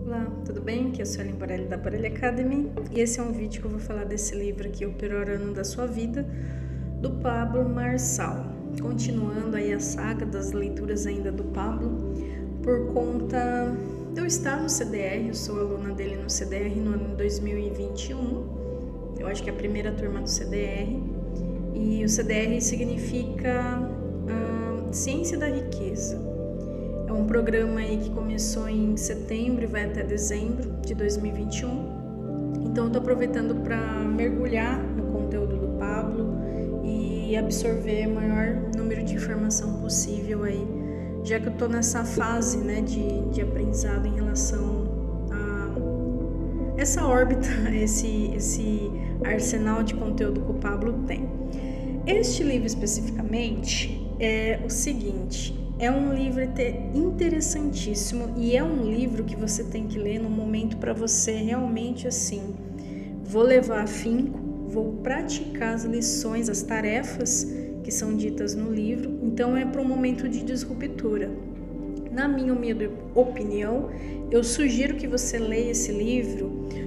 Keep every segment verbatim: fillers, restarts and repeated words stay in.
Olá, tudo bem? Aqui é a Suelen Borelli da Borelli Academy e esse é um vídeo que eu vou falar desse livro aqui, O Pior Ano da Sua Vida, do Pablo Marçal. Continuando aí a saga das leituras ainda do Pablo, por conta de eu estar no C D R, eu sou aluna dele no C D R no ano dois mil e vinte e um, eu acho que é a primeira turma do C D R, e o C D R significa uh, Ciência da Riqueza. É um programa aí que começou em setembro e vai até dezembro de dois mil e vinte e um. Então eu tô aproveitando para mergulhar no conteúdo do Pablo e absorver o maior número de informação possível aí, já que eu tô nessa fase, né, de, de aprendizado em relação a essa órbita, esse, esse arsenal de conteúdo que o Pablo tem. Este livro especificamente é o seguinte: é um livro interessantíssimo e é um livro que você tem que ler no momento para você realmente assim, vou levar afinco, vou praticar as lições, as tarefas que são ditas no livro. Então é para um momento de disruptura. Na minha humilde opinião, eu sugiro que você leia esse livro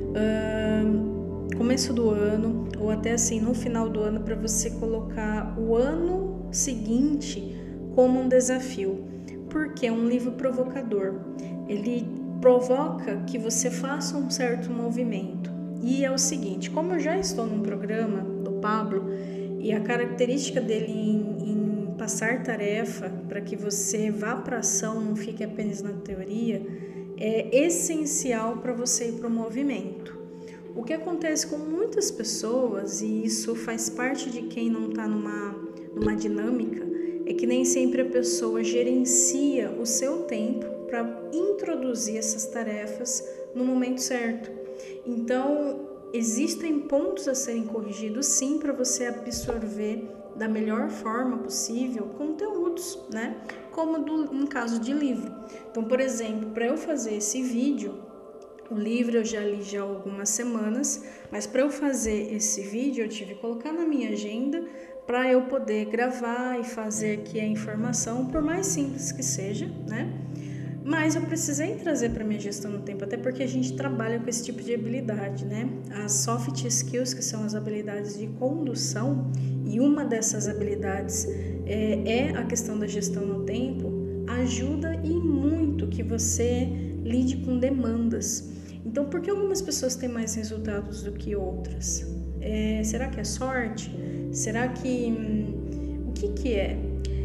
uh, começo do ano ou até assim no final do ano, para você colocar o ano seguinte como um desafio, porque é um livro provocador. Ele provoca que você faça um certo movimento. E é o seguinte: como eu já estou num programa do Pablo e a característica dele em, em passar tarefa para que você vá para a ação, não fique apenas na teoria, é essencial para você ir para o movimento. O que acontece com muitas pessoas, e isso faz parte de quem não está numa, numa dinâmica, é que nem sempre a pessoa gerencia o seu tempo para introduzir essas tarefas no momento certo. Então, existem pontos a serem corrigidos sim, para você absorver da melhor forma possível conteúdos, né? Como do, no caso de livro. Então, por exemplo, para eu fazer esse vídeo, o livro eu já li já há algumas semanas, mas para eu fazer esse vídeo eu tive que colocar na minha agenda para eu poder gravar e fazer aqui a informação, por mais simples que seja, né? Mas eu precisei trazer para minha gestão no tempo, até porque a gente trabalha com esse tipo de habilidade, né? As soft skills, que são as habilidades de condução, e uma dessas habilidades é, é a questão da gestão no tempo, ajuda e muito que você lide com demandas. Então, por que algumas pessoas têm mais resultados do que outras? É, será que é sorte? Será que... Hum, o que que é?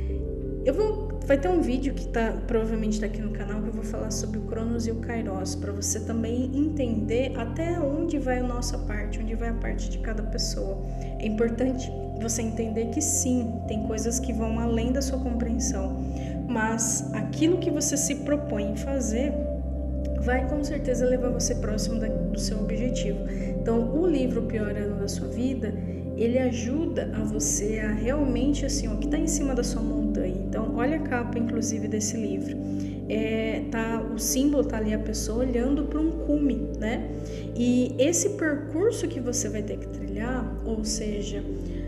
Eu vou... Vai ter um vídeo que tá, provavelmente está aqui no canal, que eu vou falar sobre o Cronos e o Kairos, para você também entender até onde vai a nossa parte, onde vai a parte de cada pessoa. É importante você entender que sim, tem coisas que vão além da sua compreensão, mas aquilo que você se propõe em fazer vai com certeza levar você próximo da, do seu objetivo. Então, o livro O Pior Ano da Sua Vida, ele ajuda a você a realmente, assim, ó, que está em cima da sua montanha. Então, olha a capa, inclusive, desse livro. É, tá, o símbolo tá ali, a pessoa olhando para um cume, né? E esse percurso que você vai ter que trilhar, ou seja,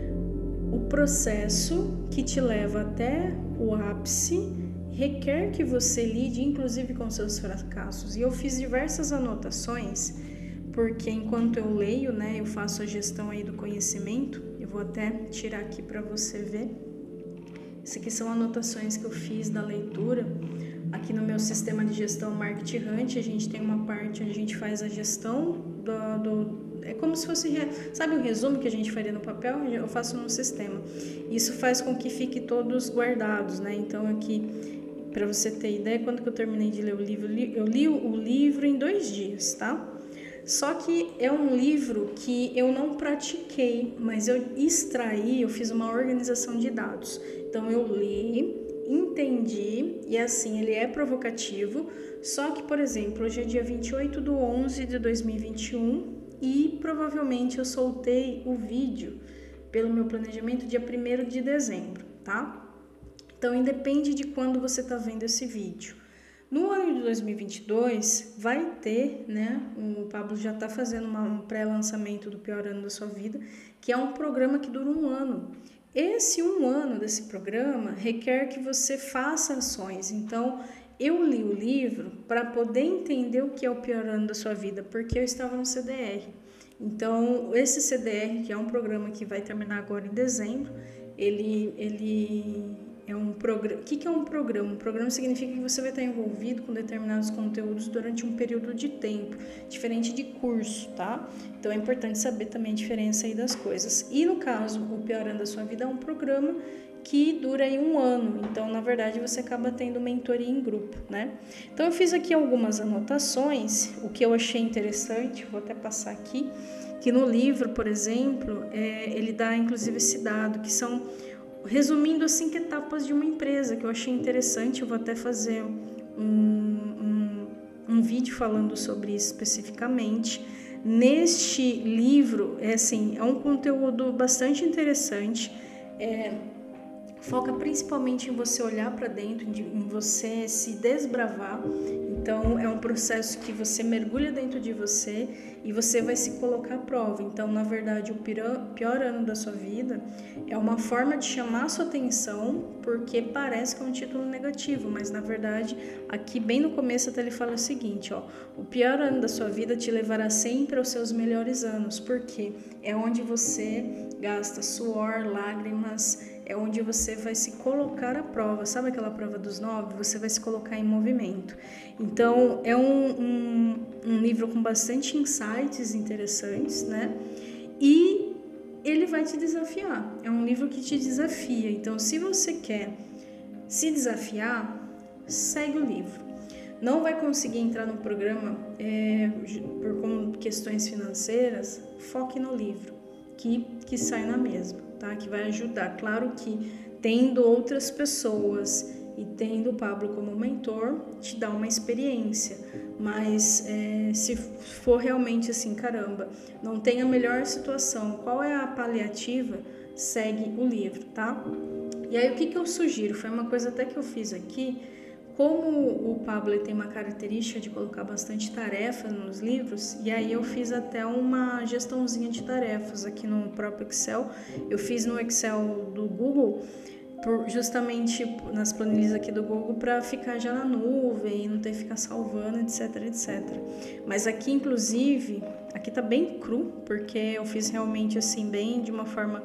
o processo que te leva até o ápice, requer que você lide, inclusive, com seus fracassos. E eu fiz diversas anotações, porque enquanto eu leio, né, eu faço a gestão aí do conhecimento. Eu vou até tirar aqui para você ver. Isso aqui são anotações que eu fiz da leitura. Aqui no meu sistema de gestão Marketing Hunt, a gente tem uma parte onde a gente faz a gestão do... do é como se fosse, sabe o resumo que a gente faria no papel? Eu faço no sistema. Isso faz com que fique todos guardados, né? Então aqui, para você ter ideia, quando que eu terminei de ler o livro, eu li o livro em dois dias, tá? Só que é um livro que eu não pratiquei, mas eu extraí, eu fiz uma organização de dados. Então eu li, entendi, e assim, ele é provocativo. Só que, por exemplo, hoje é dia vinte e oito de onze de dois mil e vinte e um e provavelmente eu soltei o vídeo pelo meu planejamento dia primeiro de dezembro, tá? Então, independe de quando você está vendo esse vídeo. No ano de dois mil e vinte e dois, vai ter, né, o Pablo já está fazendo uma, um pré-lançamento do Pior Ano da Sua Vida, que é um programa que dura um ano. Esse um ano desse programa requer que você faça ações. Então, Eu li o livro para poder entender o que é o pior ano da sua vida, porque eu estava no C D R. Então, esse C D R, que é um programa que vai terminar agora em dezembro, ele, ele é um programa. O que, que é um programa? Um programa significa que você vai estar envolvido com determinados conteúdos durante um período de tempo, diferente de curso, tá? Então, é importante saber também a diferença aí das coisas. E no caso, o Pior Ano da Sua Vida é um programa que dura aí um ano, então na verdade você acaba tendo mentoria em grupo, né? Então eu fiz aqui algumas anotações, o que eu achei interessante, vou até passar aqui, que no livro, por exemplo, é, ele dá inclusive esse dado, que são, resumindo as cinco etapas de uma empresa, que eu achei interessante, eu vou até fazer um, um, um vídeo falando sobre isso especificamente. Neste livro, é, assim, é um conteúdo bastante interessante, é, foca principalmente em você olhar para dentro, em você se desbravar. Então, é um processo que você mergulha dentro de você e você vai se colocar à prova. Então, na verdade, o pior ano da sua vida é uma forma de chamar a sua atenção, porque parece que é um título negativo, mas na verdade, aqui bem no começo até ele fala o seguinte, ó, o pior ano da sua vida te levará sempre aos seus melhores anos, porque é onde você gasta suor, lágrimas, é onde você vai se colocar à prova. Sabe aquela prova dos nove? Você vai se colocar em movimento. Então, é um, um, um livro com bastante insights interessantes, né? E ele vai te desafiar. É um livro que te desafia. Então, se você quer se desafiar, segue o livro. Não vai conseguir entrar no programa é, por questões financeiras, foque no livro, que, que sai na mesma. Tá? Que vai ajudar, claro que tendo outras pessoas e tendo o Pablo como mentor, te dá uma experiência, mas é, se for realmente assim, caramba, não tem a melhor situação, qual é a paliativa, segue o livro, tá? E aí o que, que eu sugiro, foi uma coisa até que eu fiz aqui, como o Pablo tem uma característica de colocar bastante tarefa nos livros, e aí eu fiz até uma gestãozinha de tarefas aqui no próprio Excel. Eu fiz no Excel do Google, por, justamente nas planilhas aqui do Google, para ficar já na nuvem e não ter que ficar salvando, etc, etcétera. Mas aqui, inclusive, aqui tá bem cru, porque eu fiz realmente assim, bem de uma forma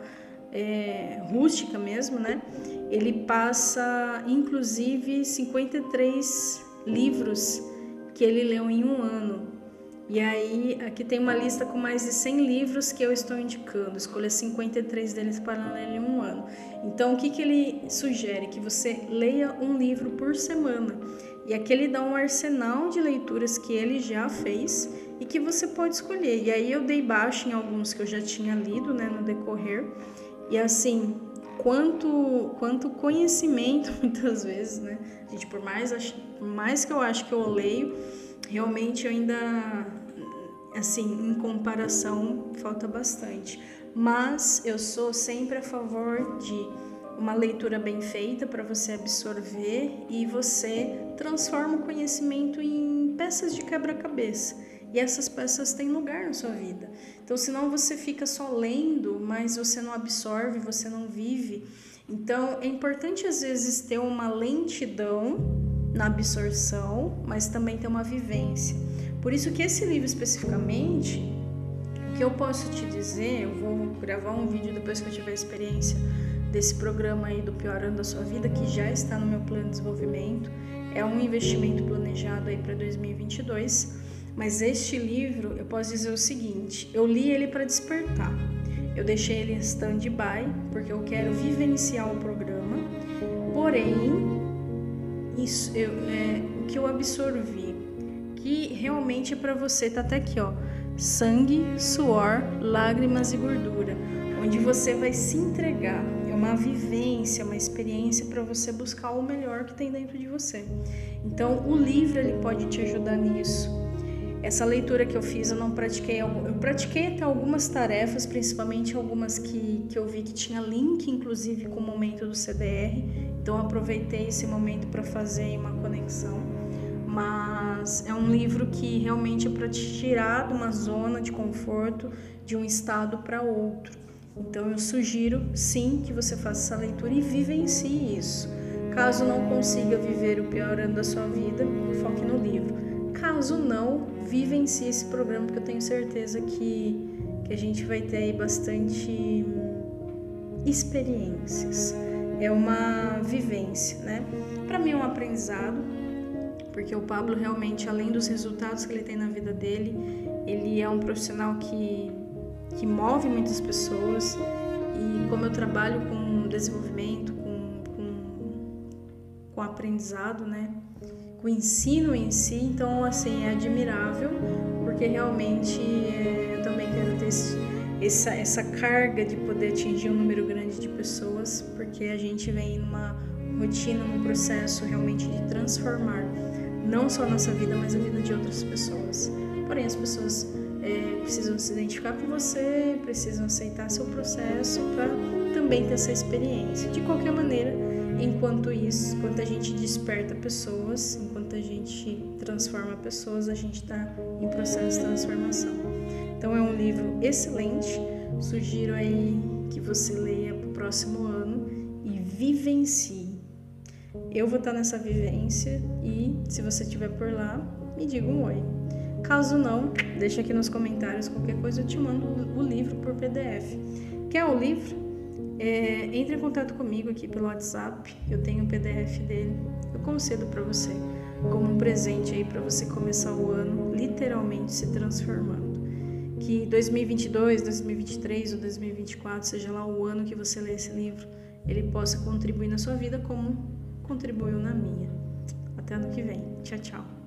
é, rústica mesmo, né? Ele passa, inclusive, cinquenta e três livros que ele leu em um ano. E aí, aqui tem uma lista com mais de cem livros que eu estou indicando. Escolha cinquenta e três deles para ler em um ano. Então, o que, que ele sugere? Que você leia um livro por semana. E aqui ele dá um arsenal de leituras que ele já fez e que você pode escolher. E aí, eu dei baixo em alguns que eu já tinha lido, né, no decorrer. E assim... Quanto, quanto conhecimento, muitas vezes, né? Gente, por mais, por mais que eu acho que eu leio, realmente eu ainda, assim, em comparação, falta bastante. Mas eu sou sempre a favor de uma leitura bem feita para você absorver e você transforma o conhecimento em peças de quebra-cabeça. E essas peças têm lugar na sua vida. Então, senão você fica só lendo, mas você não absorve, você não vive. Então, é importante, às vezes, ter uma lentidão na absorção, mas também ter uma vivência. Por isso que esse livro, especificamente, o que eu posso te dizer, eu vou gravar um vídeo depois que eu tiver experiência desse programa aí do Pior Ano da Sua Vida, que já está no meu plano de desenvolvimento. É um investimento planejado aí para dois mil e vinte e dois. Mas este livro, eu posso dizer o seguinte, eu li ele para despertar. Eu deixei ele em stand-by, porque eu quero vivenciar o programa. Porém, isso, eu, é, o que eu absorvi, que realmente é para você, tá até aqui, ó, sangue, suor, lágrimas e gordura, onde você vai se entregar. É uma vivência, uma experiência para você buscar o melhor que tem dentro de você. Então, o livro ele pode te ajudar nisso. Essa leitura que eu fiz, eu não pratiquei, eu pratiquei até algumas tarefas, principalmente algumas que, que eu vi que tinha link, inclusive, com o momento do C D R, então eu aproveitei esse momento para fazer uma conexão, mas é um livro que realmente é para te tirar de uma zona de conforto, de um estado para outro. Então eu sugiro, sim, que você faça essa leitura e vivencie isso. Caso não consiga viver o pior ano da sua vida, foque no livro. Caso não, vivencie esse programa, porque eu tenho certeza que, que a gente vai ter aí bastante experiências. É uma vivência, né? Para mim é um aprendizado, porque o Pablo realmente, além dos resultados que ele tem na vida dele, ele é um profissional que, que move muitas pessoas, e como eu trabalho com desenvolvimento, com, com, com aprendizado, né? Com o ensino em si, então assim, é admirável, porque realmente é, eu também quero ter esse, essa, essa carga de poder atingir um número grande de pessoas, porque a gente vem numa rotina, num processo realmente de transformar não só a nossa vida, mas a vida de outras pessoas. Porém, as pessoas é, precisam se identificar com você, precisam aceitar seu processo para também ter essa experiência. De qualquer maneira, enquanto isso, enquanto a gente desperta pessoas, enquanto a gente transforma pessoas, a gente está em processo de transformação. Então é um livro excelente, sugiro aí que você leia para o próximo ano e vivencie. Eu vou estar nessa vivência e se você estiver por lá, me diga um oi. Caso não, deixa aqui nos comentários, qualquer coisa eu te mando o livro por P D F. Quer o livro? É, entre em contato comigo aqui pelo WhatsApp, eu tenho o P D F dele, eu concedo para você como um presente aí para você começar o ano literalmente se transformando. Que dois mil e vinte e dois, dois mil e vinte e três ou dois mil e vinte e quatro, seja lá o ano que você lê esse livro, ele possa contribuir na sua vida como contribuiu na minha. Até ano que vem. Tchau, tchau.